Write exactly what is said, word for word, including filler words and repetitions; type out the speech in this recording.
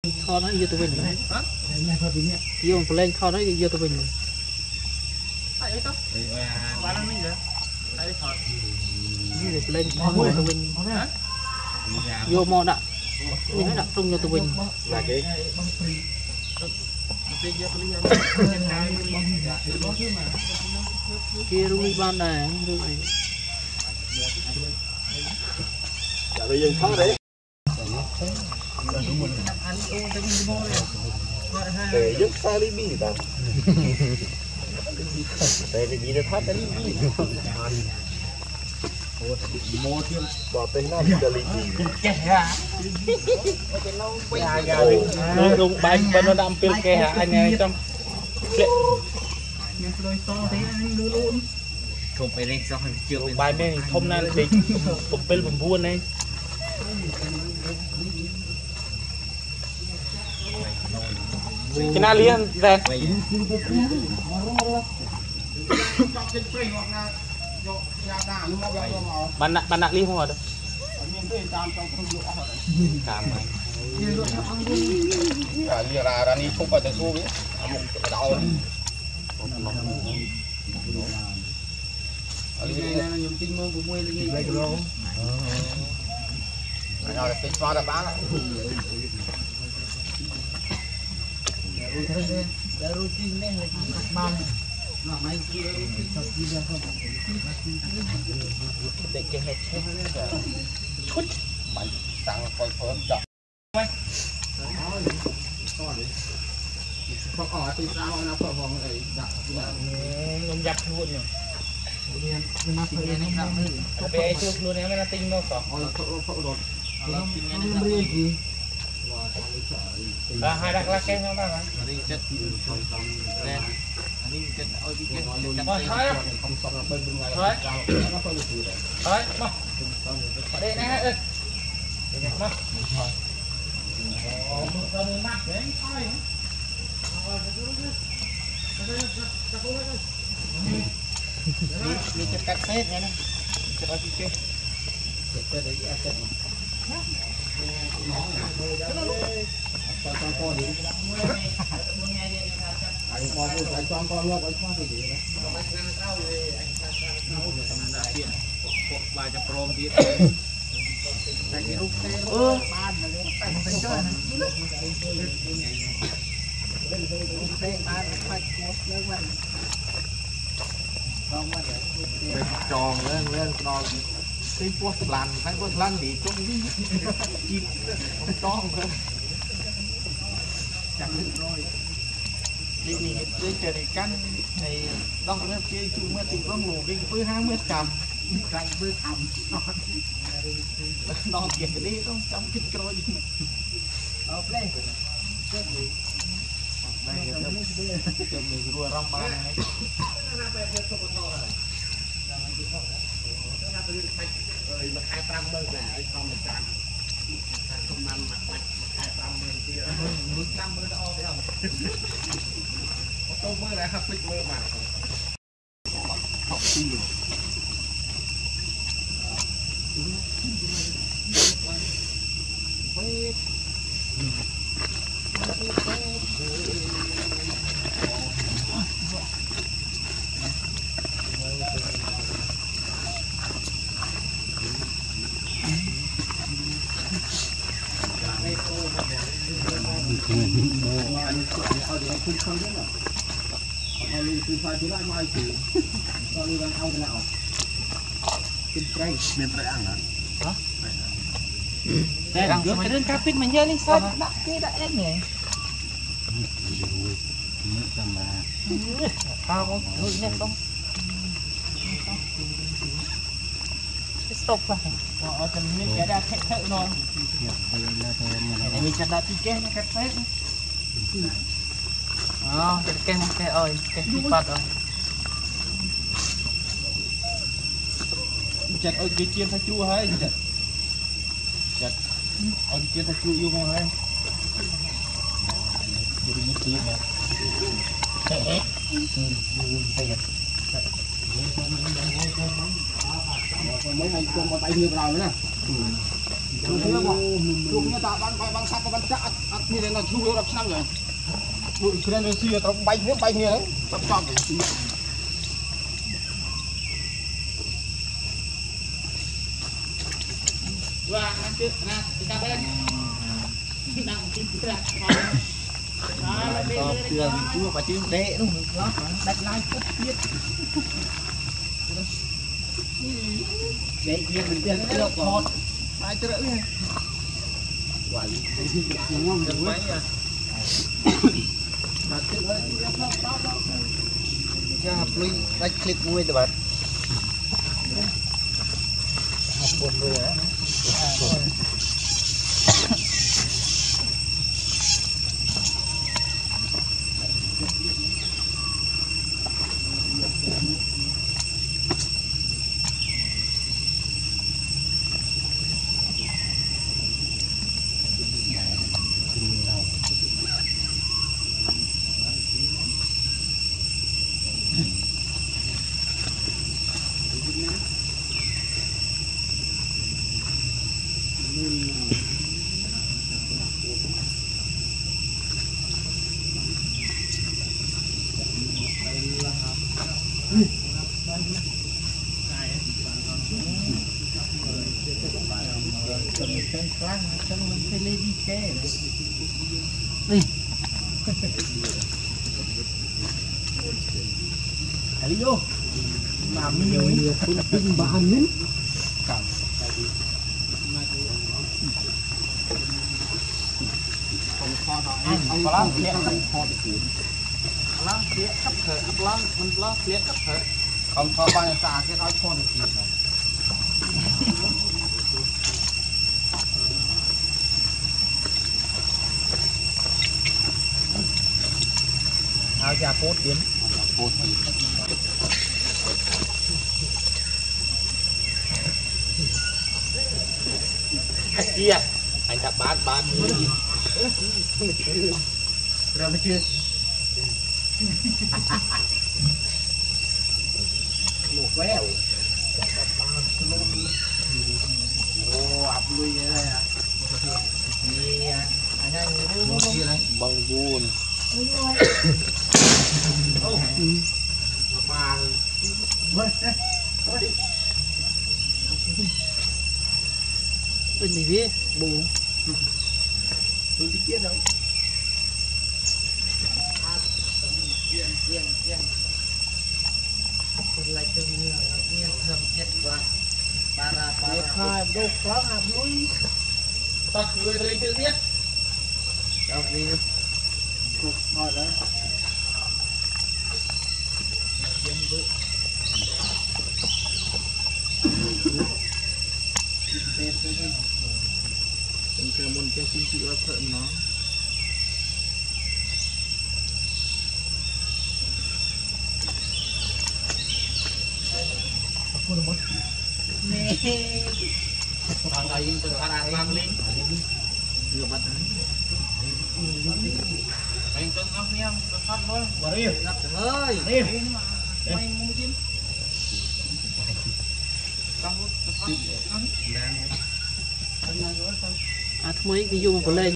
thọ nó vô tụi mình vô một lên thọ nó vô tụi mình như lên thọ vô tụi mình vô mò đạn như nó đặt tung vô tụi mình là cái kia luôn đi ban này bây giờ khó đấy để giúp sai đi bi ta để đi bi nó thoát đi bi mua thêm bỏ tới nó để đi bi nó đúng bánh bên nó đâm pin kè hả anh này trong không phải lên sao chưa bài bên thông nan thì cũng bên vùng buôn này cái nào liền về bạn nặng bạn nặng đi không ở đâu cảm ơn à lìa ra ra đi không phải tới xuống ấy một cái đau này dùng tinh môn của môi lên gì vậy rồi rồi cái cho là bán đã rồi tinh này là cái ban là mấy kia để cái hết chút mày sang coi phớm đọc không ở từ sao nó phở vòng này đặt ông giặt luôn rồi cái bé trước luôn em nó tinh nó có là hai đặc là cái nó là anh đi chết nè anh đi chết ôi đi chết thôi thôi thôi thôi mà ở đây nè ơi mà tao muốn bắt đấy thôi đi chụp cắt hết nghe nè chụp ở kia chụp cái đấy à chụp con con con đi anh con anh con con luôn anh con thì gì đó bài cho prom tiếp cái lúc ơ ban là lên tay mình chơi đây ban phải một nước mình không mà bên tròn lên lên nó cái quất lăn cái quất lăn đi trong đi chít không tròn cơ chẳng được rồi đi đi đi chơi đi cắn thì đông nó chơi chung mới tìm con ngủ đi với hai mươi cầm cày với thầm nó việc đi không trong cái coi ở đây cho mình rùa rong ba này hai trăm mươi này không một trăm không năm mặt mặt hai trăm mươi kia mười trăm mươi đo thấy không tôi mới lại hấp lịch mơ mà học gì miền Tây ăn hả? đây là cái đường cà phê mình chơi đi sao đặt cái đã ép nhỉ tao có gửi lên không stop vào ở trên miếng cái đã thẹn thẹn rồi mình chặt đã tí cái nó cắt phết đó cái cái ơi cái phạt rồi chặt ơi cái chiên phải chua hay chặt chặt ơi chiên phải chua yêu ngon hay jadi mesti ya eh mấy ngày chung vào tay nhiều vào nữa nè Chụp kia bỏ, chụp kia ta ban ban ban sắp ban chắc, ăn như thế nào chụp nó đập sang rồi. Chụp cái này xưa tao bay nước bay kia đấy, tập tập vậy. Và ăn trước, nè, chúng ta bên. Đang tin tức là đó là bên kia chua và chua đế đúng không? Đặt lại tất biết. Để kia mình tiền được một hai chữ nữa nha. Quậy. Ngon được mấy à. Mà chữ đó đó đó. Cho hợp lý đánh clip vui các bạn. Học buồn rồi á. Hãy vô mà nhiều ấy không bà ăn nhé không kho đó anh có lắm liệt không kho được tiền lắm liệt cấp thở lắm mình lắm liệt cấp thở không kho bao nhiêu ta cái nói kho được tiền này áo da cốt tiến cốt kia anh đã bán bán rồi mới chưa một quéo ô ập lui vậy đây à anh anh một kia đấy bằng vuông ô mà bên này biết bù tôi đi kia đâu chiên chiên chiênคนไรจะมีมีเพิ่มเจ็ดวันปลาปลาปลาคายดูคล้องอาบลุยตักลุยเลยจืดเนี่ยเอาดีถูกพอแล้วเย็นดุเป็นเกลือมันจะชิ้นชิ้นว่าเพิ่มเนาะนี่ทางไหนยิงตึกอาราบางลิงเรือบัดนั้นไปตึกเอาเนี้ยตึกพัดเลยมาดินับเฮ้ยนี่ไม่มุ้งจิ้มต้องตึกพัดอ่ะทำไมก็ยุ่งกับเลย